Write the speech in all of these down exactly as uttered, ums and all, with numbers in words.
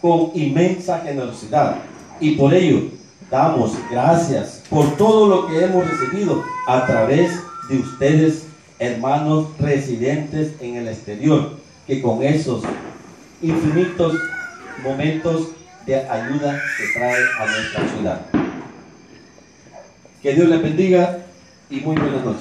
con inmensa generosidad. Y por ello damos gracias por todo lo que hemos recibido a través de ustedes, hermanos residentes en el exterior, que con esos infinitos momentos de ayuda que trae a nuestra ciudad. Que Dios les bendiga y muy buenas noches.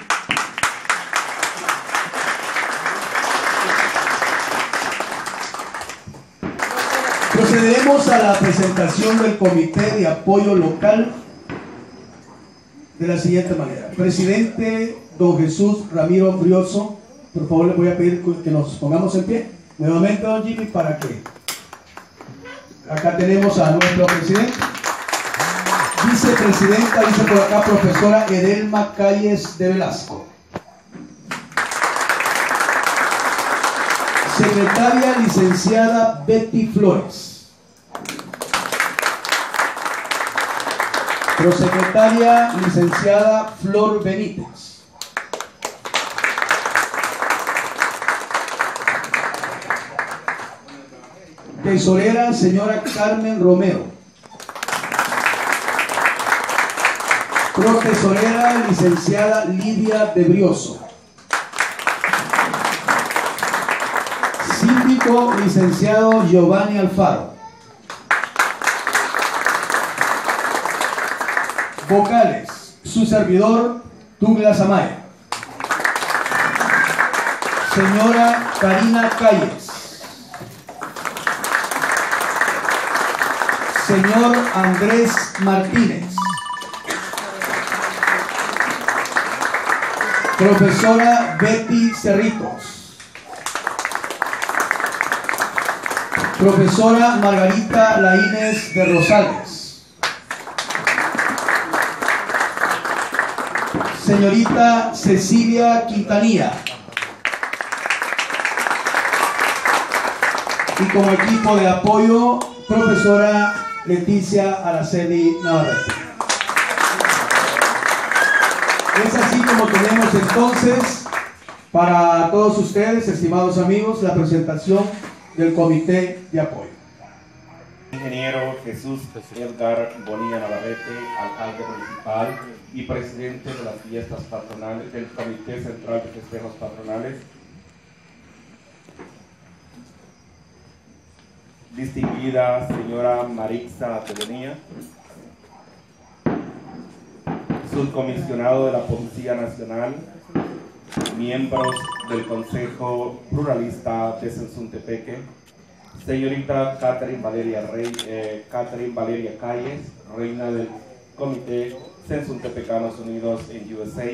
Procederemos a la presentación del Comité de Apoyo Local de la siguiente manera. Presidente don Jesús Ramiro Brioso, por favor le voy a pedir que nos pongamos en pie. Nuevamente don Jimmy, para que acá tenemos a nuestro presidente. Vicepresidenta, dice por acá profesora Edelma Calles de Velasco. Secretaria licenciada Betty Flores. Prosecretaria licenciada Flor Benítez. Tesorera señora Carmen Romero. Profesorera licenciada Lidia de Brioso. Síndico licenciado Giovanni Alfaro. Vocales, su servidor Douglas Amaya. Señora Karina Calles. Señor Andrés Martínez. Profesora Betty Cerritos. Profesora Margarita Laínez de Rosales. Señorita Cecilia Quintanilla. Y como equipo de apoyo, profesora Leticia Araceli Navarrete. Es así como tenemos entonces para todos ustedes, estimados amigos, la presentación del Comité de Apoyo. Ingeniero Jesús Edgar Bonilla Navarrete, alcalde municipal y presidente de las fiestas patronales del Comité Central de Festejos Patronales. Distinguida señora Marixa Telenía, subcomisionado de la Policía Nacional, miembros del Consejo Pluralista de Sensuntepeque, señorita Catherine Valeria, Rey, eh, Catherine Valeria Calles, reina del Comité Sensuntepecanos Unidos en U S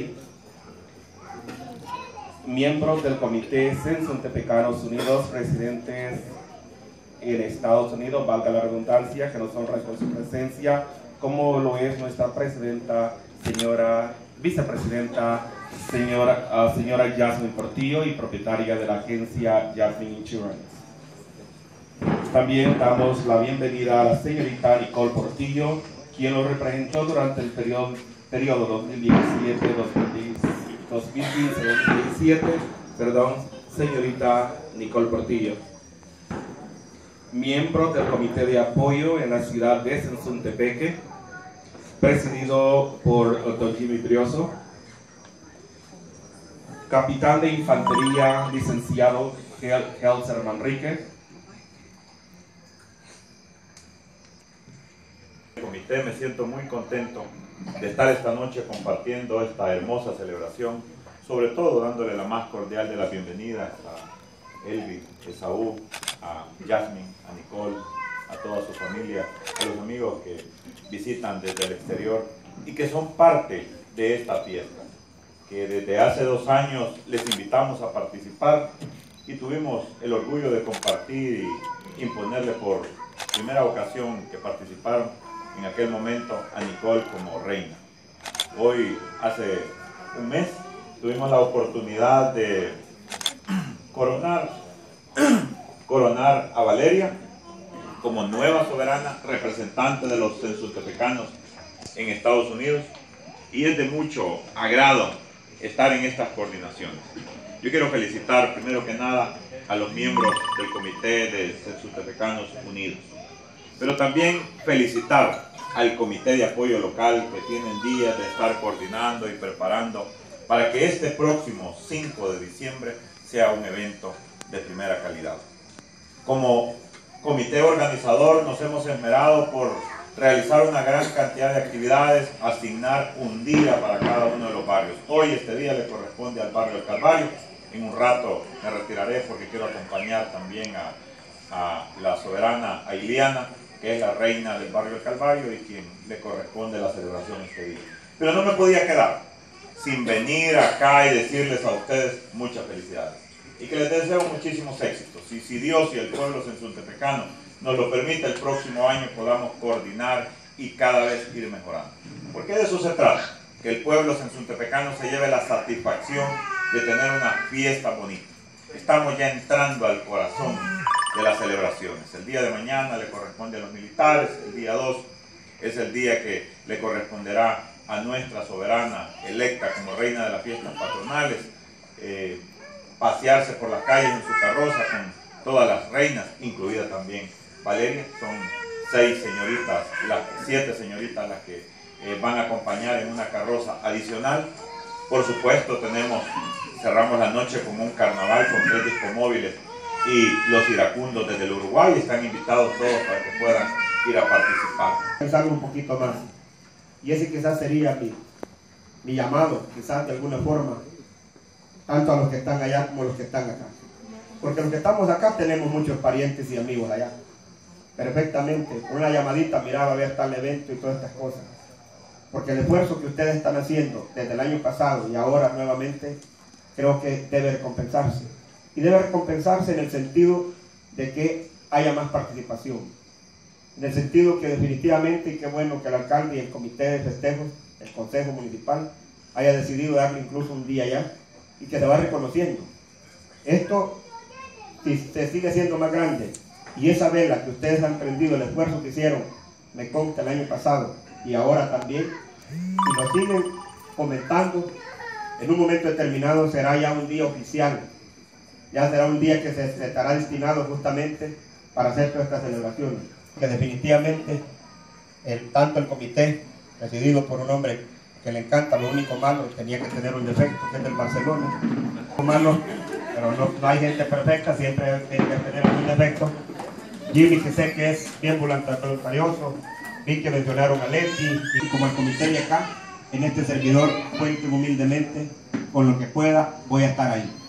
A, miembros del Comité Sensuntepecanos Unidos residentes en Estados Unidos, valga la redundancia, que nos honra con su presencia, como lo es nuestra presidenta, señora vicepresidenta, señora, uh, señora Jasmine Portillo, y propietaria de la agencia Jasmine Insurance. También damos la bienvenida a la señorita Nicole Portillo, quien lo representó durante el periodo, periodo dos mil diecisiete dos mil quince dos mil diecisiete, perdón, señorita Nicole Portillo. Miembro del Comité de Apoyo en la ciudad de Sensuntepeque, presidido por don Jimmy Brioso. Capitán de Infantería, licenciado Helser Manrique. Comité, me siento muy contento de estar esta noche compartiendo esta hermosa celebración, sobre todo dándole la más cordial de las bienvenidas a Elvi, Esaú, a Jasmine, a Nicole, a toda su familia, a los amigos que visitan desde el exterior y que son parte de esta fiesta, que desde hace dos años les invitamos a participar y tuvimos el orgullo de compartir y imponerle por primera ocasión que participaron en aquel momento a Nicole como reina. Hoy, hace un mes, tuvimos la oportunidad de coronar, coronar a Valeria como nueva soberana, representante de los sensuntepecanos en Estados Unidos, y es de mucho agrado estar en estas coordinaciones. Yo quiero felicitar primero que nada a los miembros del Comité de Censuntepecanos Unidos. Pero también felicitar al Comité de Apoyo Local, que tienen días de estar coordinando y preparando para que este próximo cinco de diciembre sea un evento de primera calidad. Como comité organizador nos hemos esmerado por realizar una gran cantidad de actividades, asignar un día para cada uno de los barrios. Hoy este día le corresponde al barrio El Calvario. En un rato me retiraré porque quiero acompañar también a, a la soberana Ailiana, que es la reina del barrio El Calvario y quien le corresponde la celebración este día. Pero no me podía quedar sin venir acá y decirles a ustedes muchas felicidades y que les deseo muchísimos éxitos. Y si Dios y el pueblo censuntepecano nos lo permite, el próximo año podamos coordinar y cada vez ir mejorando. Porque de eso se trata, que el pueblo censuntepecano se lleve la satisfacción de tener una fiesta bonita. Estamos ya entrando al corazón de las celebraciones. El día de mañana le corresponde a los militares, el día dos es el día que le corresponderá a nuestra soberana electa como reina de las fiestas patronales, eh, pasearse por las calles en su carroza con todas las reinas, incluida también Valeria. Son seis señoritas, las siete señoritas las que eh, van a acompañar en una carroza adicional. Por supuesto tenemos, cerramos la noche con un carnaval con tres discomóviles y los iracundos desde el Uruguay. Están invitados todos para que puedan ir a participar. Pensar un poquito más, y ese quizás sería mi, mi llamado, quizás de alguna forma, tanto a los que están allá como a los que están acá. Porque los que estamos acá tenemos muchos parientes y amigos allá. Perfectamente, con una llamadita miraba a ver tal evento y todas estas cosas. Porque el esfuerzo que ustedes están haciendo desde el año pasado y ahora nuevamente, creo que debe recompensarse. Y debe recompensarse en el sentido de que haya más participación. En el sentido que definitivamente, y qué bueno que el alcalde y el comité de festejos, el consejo municipal, haya decidido darle incluso un día ya y que se va reconociendo. Esto, si se sigue siendo más grande, y esa vela que ustedes han prendido, el esfuerzo que hicieron, me consta el año pasado y ahora también, y lo siguen comentando, en un momento determinado será ya un día oficial, ya será un día que se, se estará destinado justamente para hacer todas estas celebraciones. Que definitivamente, el, tanto el comité, presidido por un hombre que le encanta, lo único malo, tenía que tener un defecto, que es el Barcelona. Lo malo, pero no, no hay gente perfecta, siempre tiene que tener un defecto. Jimmy, que sé que es bien voluntarioso, vi que mencionaron a Leti, y como el comité de acá, en este servidor, cuenten humildemente, con lo que pueda, voy a estar ahí.